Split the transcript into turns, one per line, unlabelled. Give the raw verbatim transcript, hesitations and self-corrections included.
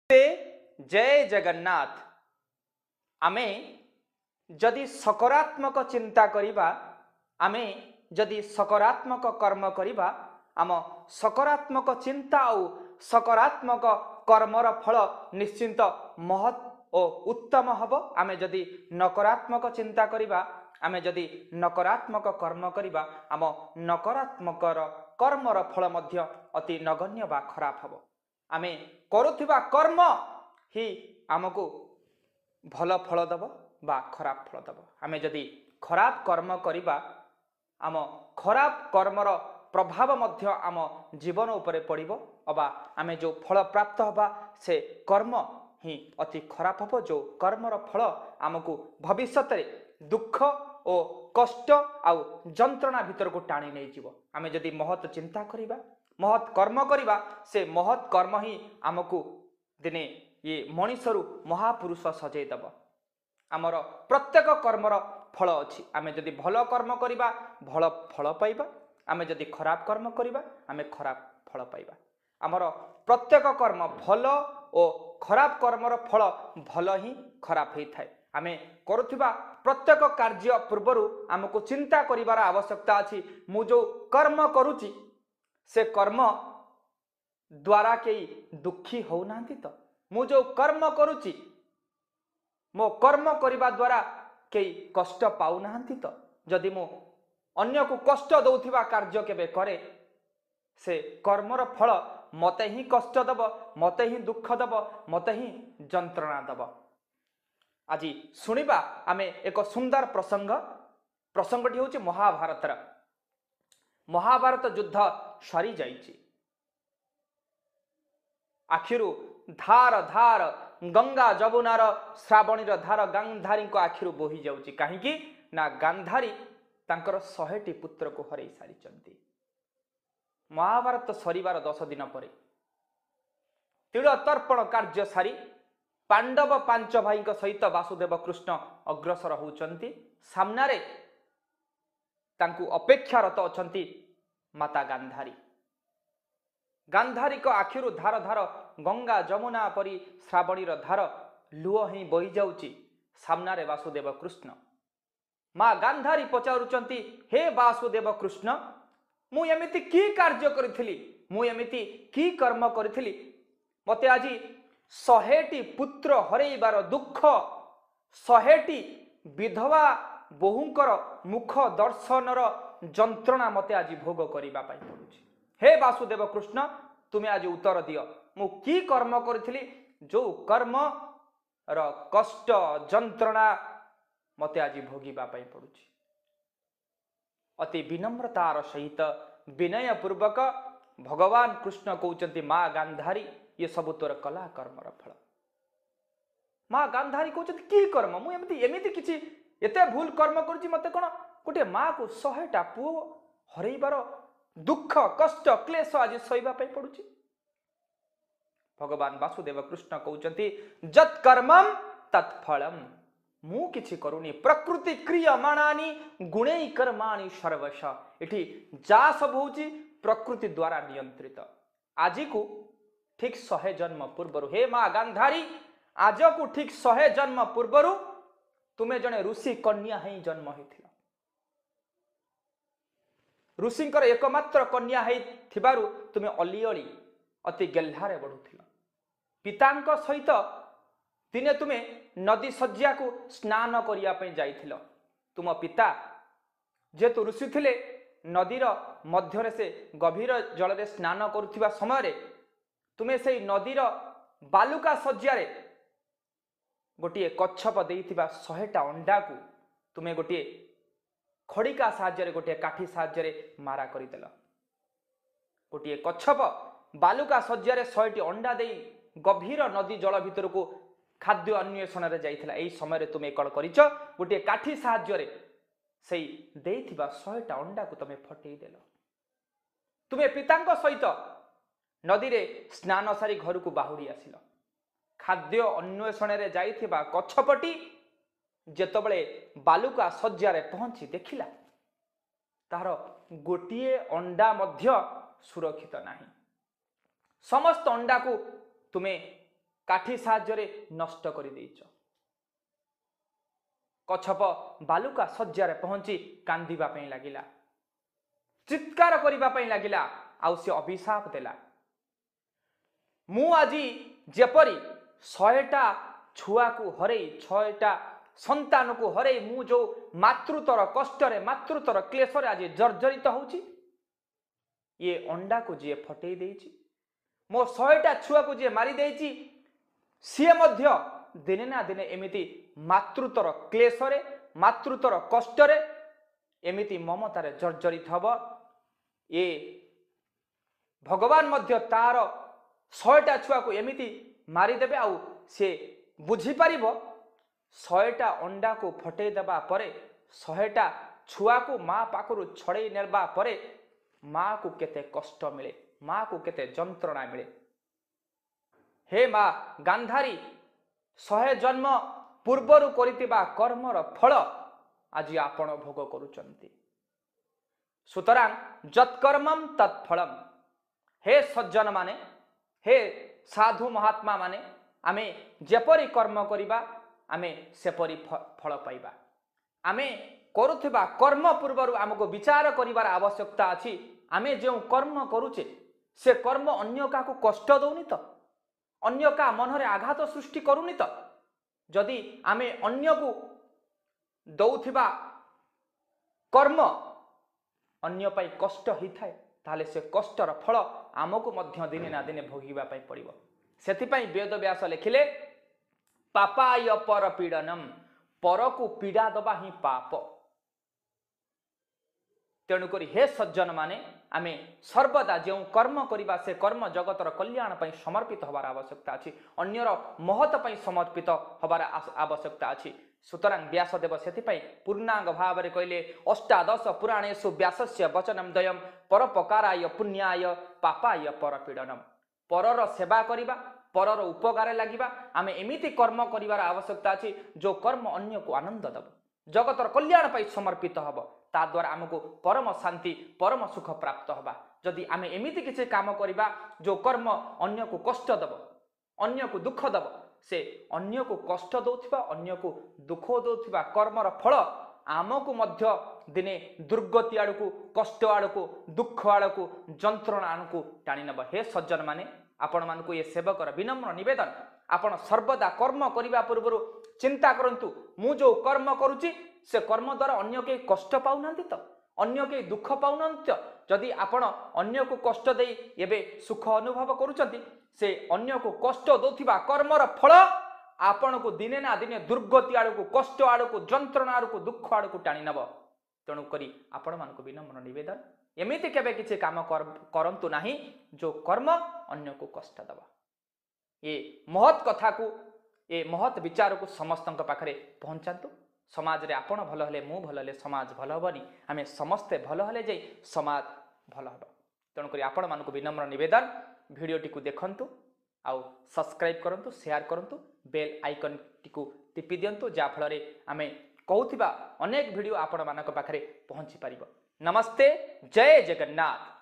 जय जगन्नाथ। आमे जदि सकारात्मक चिंता करिबा, आमे जदि सकारात्मक कर्म करिबा, आम सकारात्मक चिंता और सकारात्मक कर्मर फल निश्चिंत महत् और उत्तम हब। आमे जदि नकारात्मक चिंता करिबा, आमे जदि नकारात्मक कर्म करिबा, आम नकारात्मक कर्मर फल मध्य अति नगण्य बा खराब हब। आमे करुथिबा कर्म ही आमको भल फल दब बा खराब फल दब। आमे जदि खराब कर्म करिबा, आम खराब कर्मर प्रभाव मध्य आम जीवन उपरे पड़िबो अबा आमे जो फल प्राप्त हबा से कर्म ही अति खराब हबो। जो कर्मर फल आमको भविष्यत रे दुख और कष्ट आउ जंत्रणा भीतर को टाणी नहीं जीवो। आमे जदि महत् चिंता करिबा, महत् कर्म करिबा, से महत् कर्म ही आमको दिने ये मनीषरु महापुरुष सजै दब। आमर प्रत्येक कर्मर फल अछि। आमे जदि भल कर्म करिबा भल फल पाइबा, आमे जदि खराब कर्म करिबा आमे खराब फल पाइबा। आमर प्रत्येक कर्म भल और खराब कर्मर फल भल ही खराब ही थाए। आमे करुथिबा प्रत्येक कार्य पूर्वरु आमको चिंता करिवार आवश्यकता अछि। मु जो कर्म करूची से कर्म द्वारा केई दुखी हो नांती तो, मु जो कर्म करूची मो कर्म करिबा द्वारा केई कष्ट पाउ नांती तो। जदि मो अन्य को कष्ट दउथिबा कार्य केबे करे, से कर्मर फल मते ही कष्ट दब, मते ही दुख दब, मते ही जंत्रणा दब। आजी सुनिबा आमे एक सुंदर प्रसंग। प्रसंगटी होची महाभारतर। महाभारत युद्ध सरी जाइछि। आखिरु धार धार गंगा जमुनार श्रावणीर धार गांधारी को आखिरु बोही जाउछि। काहेकि ना गांधारी तांकर सहेटी पुत्र को हरई सारिचंती। महाभारत सरीबार दस दिन परे तिल तर्पण कार्य सारी पांडव पांच भाई सहित वासुदेव कृष्ण अग्रसर होउचंती। सामनारे तांकु अपेक्षारत अछंती माता गांधारी। गांधारी को आखिरु धार धार गंगा जमुना परी श्रावणीर धार लुह ही बही जाउची। सामनारे वासुदेव कृष्ण। माँ गांधारी पचारुचंती, हे वासुदेव कृष्ण, मु एमिति की कार्य करिथिली, मु एमिति की कर्म करिथिली, मते आजी सहेटी पुत्र हरैबार दुख, सहेटी विधवा बहुंकर मुख दर्शनर जंत्रणा मते आज भोग करिबा पाई पडुछि। हे वासुदेव कृष्ण, तुमे आज उत्तर दियो, मु की कर्म करिथिली, जो कर्म र कष्ट जंत्रणा मते आज भोगिबा पाई पडुछि। अति विनम्रतार सहित विनय पूर्वक भगवान कृष्ण कहउचंती, माँ गांधारी, ये सब तोर कला कर्मर फल। माँ गांधारी कहउचंती, की कर्म, मु एमिति एमिति किछि एते भूल कर्म करछि, मते कोन गोटे माँ को सहेटा पुओ हरैबार दुख कष्ट क्लेश आज सहिबा पाई पडुछि। भगवान वासुदेव कृष्ण कहउचंती, जत कर्मम तत्फलम, मु किछि करूनी, प्रकृति क्रियमाणानि गुणै कर्माणि सर्वश। एठी जा सब होउची प्रकृति द्वारा नियंत्रित। आजि को ठीक सहे जन्म पूर्वरु, हे माँ गांधारी, आज को ठीक सहे जन्म पूर्वरु तुमे जने ऋषि कन्या ही जन्म हेथिल। ऋषिंकर एकमात्र कन्या है थिबारु तुमे अली अली अति गेल्हारे बढ़ुथिल। पितांक सहित दिने तुमे नदी सज्जा को स्नान करिया पे जाइथिल। तुम पिता जेतु ऋषि थिले, नदीर मध्यरे से गभीर जल रे स्नान करुथिबा समय रे तुमे से नदीर बालुका सज्जा रे गोटे कच्छप देइथिबा सहेटा अंडा को तुमे गोटे खड़िका साहाय्य गोटे काठी साहाय्य मारा करदेल। गोटे कच्छप बालुका सज्जा रे शहेटी अंडा दे गभीर नदी जल भीतर को खाद्य अन्वेषण रे जाइथिला। एई समय रे तुमे कण करिच, गोटे काठी साहाय्य रे सेई देइथिबा शहेटा अंडा को तुमे फटेई देल। तुमे पितांक सहित नदी रे स्नान सारी घर को बाहुरी आसिल। खाद्य अन्वेषण रे जाइथिबा कच्छपटी जेतबळे बालुका सज्जा रे पहुंची देखिला, तार गोटिए अंडा मध्य सुरक्षित नाही। समस्त अंडा को तुमे काठी साहाय्य नष्ट कर देइछ। कच्छप बालुका शज्यारे पहुंची कांदिबा पई लागिला, चित्कार करिबा पई लागिला, आउ से अभिशाप देला। मु आजी जेपरी शहेटा छुआ को हरे छयटा संतान को हरे मु जो मातृतर कष्टरे मातृतर क्लेशरे आज जर्जरित होउची, ये अंडा को जे फटई देइची, मो शहेटा छुआ को जे मारी देइची, सी मध्य दिने ना दिने एमिति मातृतर क्लेशरे मातृतर कष्टरे एमिति ममतारे जर्जरित हब। ये भगवान मध्य तार शहेटा छुआ को एमिति मारिदेबे, आउ से बुझी पारिबो शहेटा अंडा को फटई देबा परे शहेटा छुआ को माँ पाखरु छड़ई नेबा परे माँ को केते कष्ट मिले, माँ को केते जंत्रणा मिले। हे माँ गांधारी शहे जन्म पूर्वरु करितिबा कर्मर फल आज आपण भोग करूचंती। सुतरां जत्कर्मम तत्फलम। हे सज्जन माने, हे साधु महात्मा माने, आमे जेपरी कर्म करिबा आमे सेपरी फल पाइबा। आमे करुथिबा कर्म पूर्वरु आमको विचार करिवार आवश्यकता अछि। आमे जो कर्म करूचे से कर्म अन्य का को कष्ट दौनी तो, अन्य का मनरे आघात सृष्टि करूनी तो। जदि आमे अन्य को दौथिबा कर्म अन्य पाई कष्ट ही थाए ताले से कष्टर फल आमको मध्य दिने ना दिने भोगिबा पाई पड़िबो। सेथिपाई वेद व्यास लिखिले पापाय पर पीड़नम, पर को पीड़ा दबा ही पाप। तेणुक हे सज्जन माने आमे सर्वदा जो कर्म करिबा से कर्म जगतर कल्याण पई समर्पित हबार आवश्यकता अछि, अन्यर महत पई समर्पित हबार आवश्यकता अछि। सुतरां व्यासदेव सेथिपाई पूर्णांग भाव रे कहले अष्टादश पुराणेषु व्यासस्य वचनम दयम परोपकाराय पुण्याय पापाय परपीडनम। परर सेवा करिबा, परर उपकार लागिबा, आमे एमिति कर्म करिवार आवश्यकता अछि जो कर्म अन्य को आनंद दब, जगतर कल्याण पई समर्पित हब, ता द्वारा आमको परम शांति परम सुख प्राप्त हबा। जदि आमे एमिति किछि काम करिबा जो कर्म अन्य को कष्ट दब, अन्य को दुख दब, से अन्य को कष्ट दौथिबा अन्य को दुख दौथिबा कर्मर फल आमको मध्य दिने दुर्गति आड़कू कष्ट आड़कू दुख आड़कू जंत्रणा आड़कू टाणी नब। हे सज्जन माने आपण मानकु ये सेवकर विनम्र निवेदन, आपण सर्वदा कर्म करिबा पूर्व चिंता करंतु मु जो कर्म करूची से कर्म द्वारा अन्य के कष्ट पाउनांती तो, अन्य के दुख पाउनांती तो। जदि आपण अन्य को कष्ट देई एबे सुख अनुभव करूचंती, से अन्य को कष्ट दोथिबा कर्मर फल आपण को दिने ना दिने दुर्गति आड़कू कष्ट आड़कू जंत्रणा आड़कू दुख आड़कू टाणी नब। तेणु करी आपण मानकु विनम्र निवेदन, एमिति केबे किछि काम करंतु नाही जो कर्म अन्य को कष्ट दबा। ये महत् कथा को ये महत् विचार को समस्त पाखरे पहुंचातु। समाज रे आपण भल हेले मु भल हेले समाज भल हबनी, आमे समस्ते भल हेले जे समाज भल हबा। तेणु करी आपण मानकु विनम्र निवेदन, भिडियोटी को देखंतु, आउ सब्सक्राइब करंतु, शेयर करंतु, बेल आइकन टिकु टिपि दियंतु, जा फल रे आमे कहूथिबा अनेक भिडियो आपण मानक पाखरे पहुंची परिबो। नमस्ते, जय जगन्नाथ।